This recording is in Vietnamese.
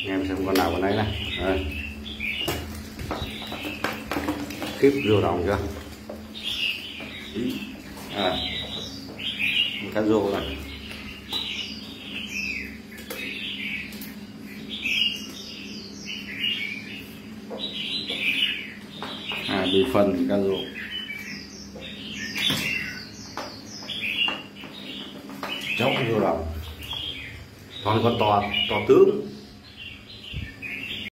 Em xem con nào con ấy này. Đây. Khiếp rùa đồng chưa? Một cái rô này. Bị phần cá rô. Chốc rô đồng. Còn con to tướng.